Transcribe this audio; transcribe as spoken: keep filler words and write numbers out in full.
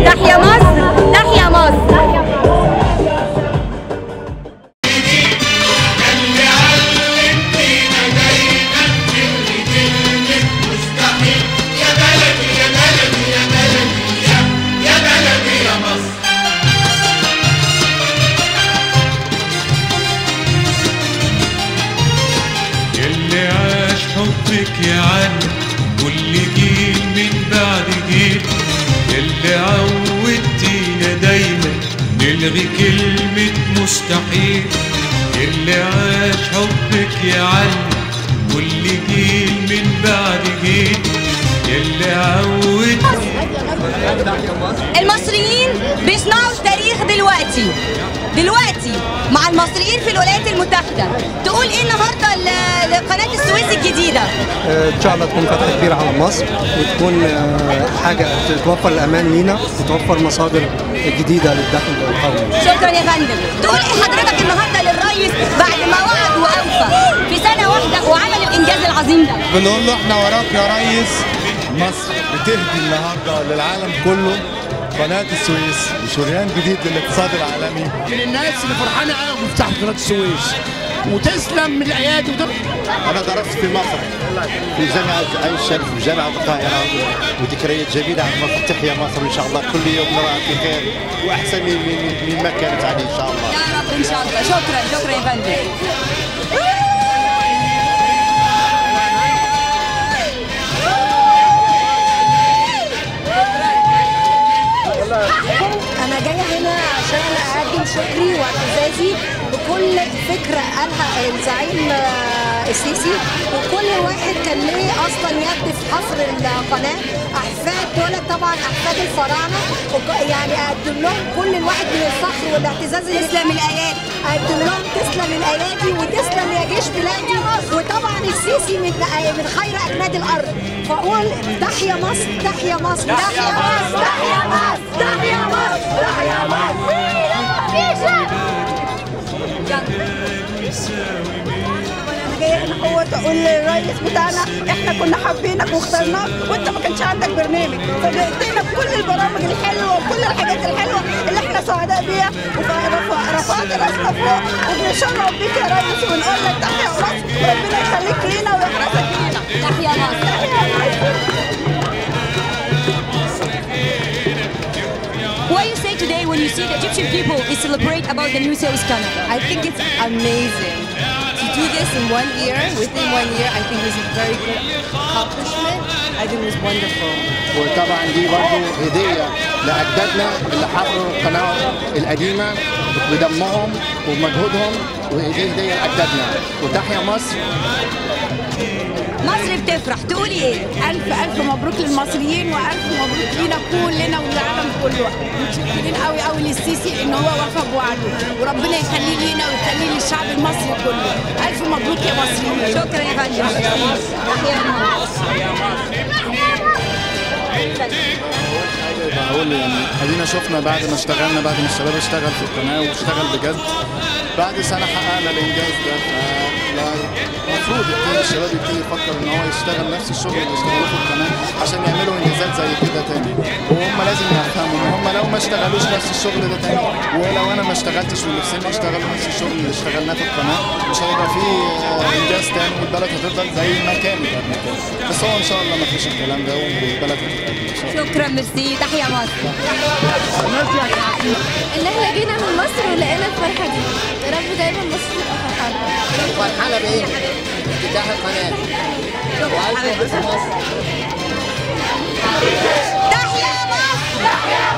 تحيا مصر، تحيا مصر. يلي عاش حبك يا عالم كل جيل من بعد جيل، يلي عودتينا دايما نلغي كلمة مستحيل. يلي عاش حبك يا عالم كل جيل من بعد جيل، يلي عودتينا. المصريين بيصنعوا التاريخ دلوقتي دلوقتي مع المصريين في الولايات المتحدة. تقول ايه النهارده لقناة السويس الجديدة؟ ان شاء الله تكون فتحة كبيرة على مصر، وتكون حاجة توفر الأمان لينا وتوفر مصادر جديدة للدخل القومي. شكرا يا فندم. تقول ايه حضرتك النهارده للرئيس بعد ما وعد وأوفى في سنة واحدة وعمل الإنجاز العظيم ده؟ بنقول له احنا وراك يا ريس. مصر بتهدي النهارده للعالم كله قناة السويس وشريان جديد للاقتصاد العالمي. من الناس اللي فرحانه قوي بفتح قناة السويس، وتسلم من الايادي. انا درست في مصر في جامعة عين الشمس وجامعة القاهرة، وذكريات جميلة عن مصر. تحيا مصر ان شاء الله، كل يوم نراها بخير واحسن من من ما كانت عليه ان شاء الله. يا رب ان شاء الله. شكرا شكرا يا فندم. أنا جاية هنا عشان أقدم شكري واعتزازي بكل فكرة قالها الزعيم السيسي، وكل واحد كان ليه أصلا يد في حفر القناة. أحفاد دول طبعا أحفاد الفراعنة، يعني أقدم لهم كل الواحد من الفخر والاعتزاز. تسلم الأيادي. أقدم لهم تسلم الأيادي وتسلم يا جيش بلادي، وطبعا السيسي من من خير أجناد الأرض. فأقول تحيا مصر، تحيا مصر، تحيا مصر، تحيا مصر، تحيا مصر، تحيا مصر. انا جايه هنا هو تقول للرئيس بتاعنا احنا كنا حابينك واخترناك وانت ما كانش عندك برنامج، فجئتنا بكل البرامج الحلوه وكل الحاجات الحلوه اللي احنا سعداء بيها، ورفعت راسنا فوق وبنشرف بيك يا ريس ونقول لك تحيا مصر وربنا يخليك لينا ويحرسك لينا. تحيا مصر. What do you say today when you see the Egyptian people is celebrate about the new Suez Canal? I think it's amazing to do this in one year. Within one year, I think it was a very good accomplishment. I think it was wonderful. وطبعا دي برضه هديه لاجدادنا اللي حفروا القناه القديمه بدمهم ومجهودهم، ودي هديه لاجدادنا. وتحيا مصر. مصر بتفرح. تقولي ايه؟ الف الف مبروك للمصريين والف مبروك لينا كلنا وللعالم كله. متشكرين قوي قوي للسيسي ان هو وفى بوعده، وربنا يخليه لينا ويخليه للشعب المصري كله. الف مبروك يا مصريين. شكرا يا فندم. تحيا مصر. بقول يعني ادينا شفنا بعد ما اشتغلنا، بعد ما الشباب اشتغل في القناه واشتغل بجد، بعد سنه حققنا الانجاز ده. المفروض يبتدي الشباب يبتدي يفكر ان هو يشتغل نفس الشغل اللي اشتغلوه في القناه عشان يعملوا انجازات زي كده تاني. وهم لازم يفهموا ان هم لو ما اشتغلوش نفس الشغل ده تاني، ولو انا ما اشتغلتش ونفسهم يشتغلوا نفس الشغل اللي اشتغلناه في القناه، مش هيبقى فيه انجاز تاني والبلد هتفضل زي ما كانت قبل كده. بس هو ان شاء الله ما فيش الكلام ده والبلد هتتقدم. شكرا ميرسي. تحيا مصر. ان احنا جينا من مصر ولقينا الفرحه دي. يا رب دايما مصر تبقى فرحانه. فرحانه بايه؟ افتتاح القناه. والف مصر. تحيا مصر.